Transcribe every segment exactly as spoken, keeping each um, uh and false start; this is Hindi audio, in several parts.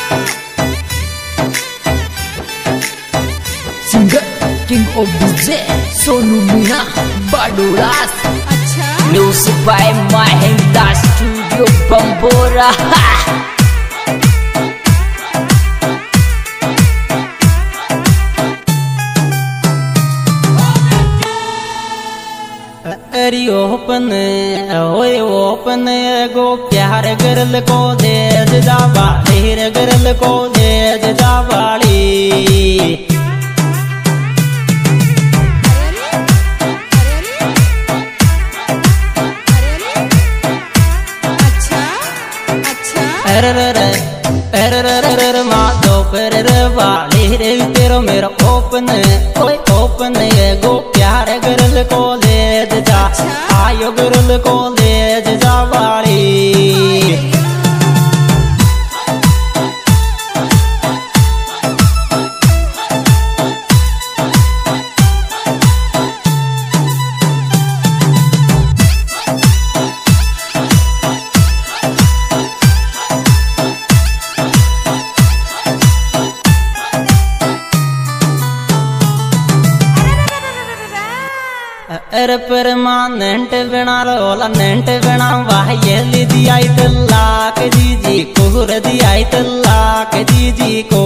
Singer king of DJ Sonu Meena Badooras. अच्छा music by Mahendra studio Bambora. अरे ओपन ओए ओपन गो प्यार गरल को दे जा ढेर गरल को दे जा वाली। अच्छा अच्छा अरे रे अरे रे माधो पर वाली रे तेरो मेरा ओपन ओए ओपन गो प्यार गरल को दे जा आयो गरल को दे जा वाली। अरे परमानेंट बिना रोला नेंट बिना वाह ये ली दिया तलाक जीजी को दिया तलाक जीजी को।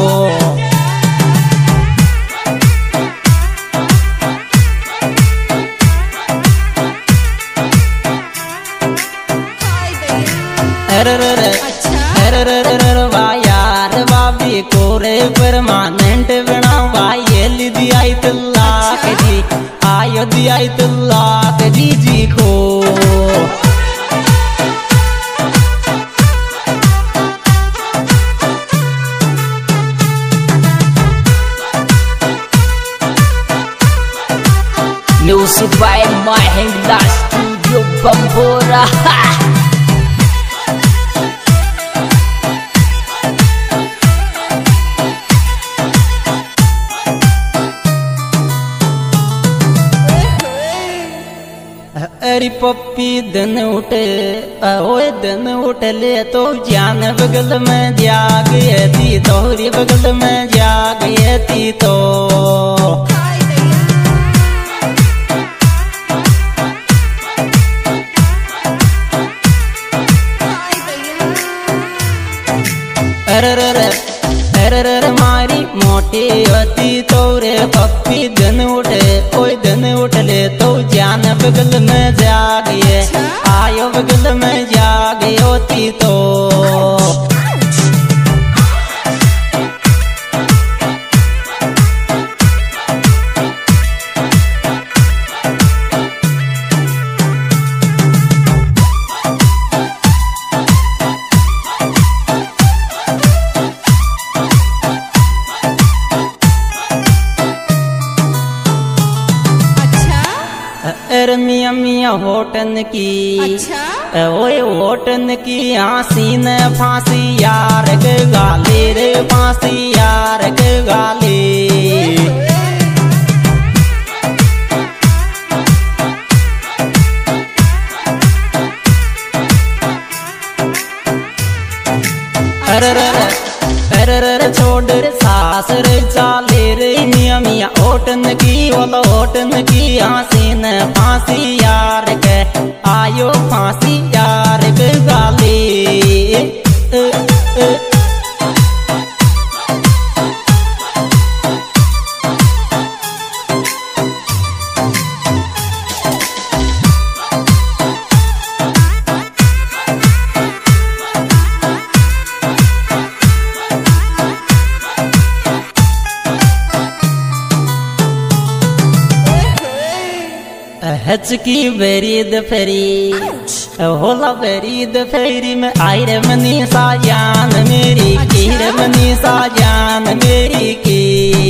अरे रे अरे रे वाह यार बाबी को रे परमानेंट बिना वाह ये ली दिया तलाक जी आयो दिया तलाक जीजी को। Music by Mahendra studio Bambora. अरे पप्पी दिन उठे ओए दिन उठ ले तो जान बगल में जाग थी तोहरी बगल में जाग थी तो। अरे रे अरे रे मारी मोटी होती तोरे पप्पी दिन उठे कोई दिन उठ ले तो जान बगल में जागे आयो बगल में जागे होती तो। अरे मिया मिया होटन की अच्छा ओए होटन की हंसी न फांसी यार के गाली रे फांसी यार के गाली। अरे रे अरे रे छोड़ रे सास रे चाले रे मिया मिया होटन की बोलो होटन की हंसी न फांसी यार के आयो फांसी यार के गाली। ए, ए, हचकी बेरीद फेरी होला बेरीद फेरी में आई रे मनी सा जान मेरी की रे मनी सा जान मेरी की।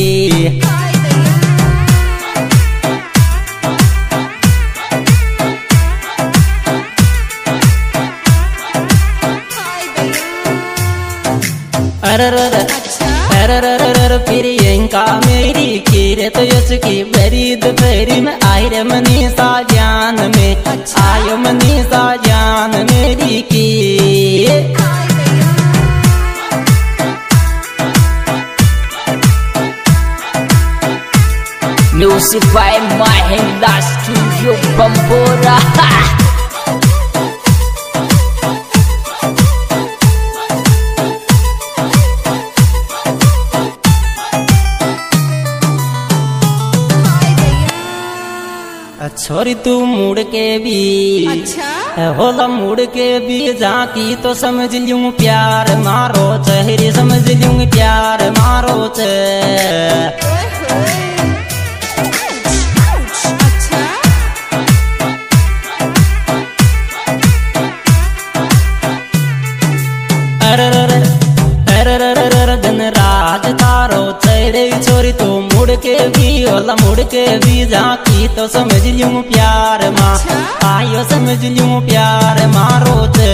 अरे रे अरे रे प्रियंका मेरी की रे तो यसकी बेरीद फेरी में आई रे मनी सा जान में आयो मनी सा जान मेरी की। Music by Mahindra Studio Bambora. छोरी तू मुड़ के भी अच्छा होला मुड़ के भी जाकी तो समझ लूं प्यार मारो चेहरे समझ लूं प्यार मारो चे अच्छा अरे अरे अरे दिन रात तारो चेहरे छोरी तू मुड़ के भी होला मुड़ के भी जाकी तो समझ लूं प्यार माँ आयो समझ लूं प्यार मारो चे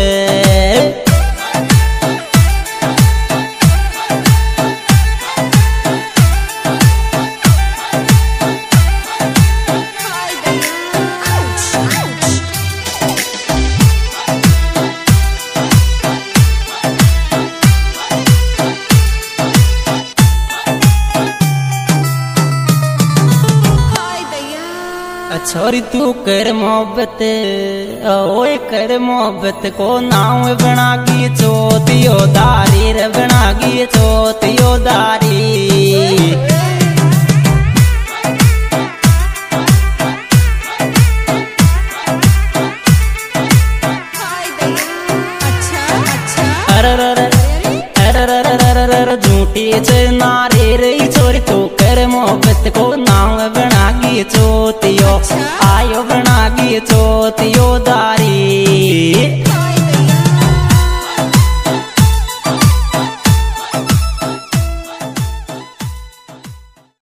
छोरी तू कर मोहब्बत ओए कर मोहब्बत को नाव बना गी चोतियो दारी रे बना गी चोतियो दारी झूठी चे नारे रे छोरी तू कर मोहब्बत को नाव बना गी चोतियो आयो बना गी चोतियो दारी